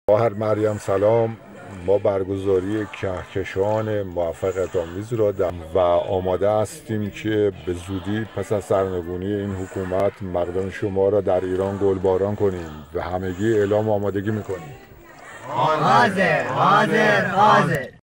خواهر مریم سلام. ما برگزاری کهکشان موفقیت آمیز را و آماده هستیم که به زودی پس از سرنگونی این حکومت مردم شما را در ایران گلباران کنیم و همگی اعلام آمادگی میکنیم. حاضر حاضر حاضر.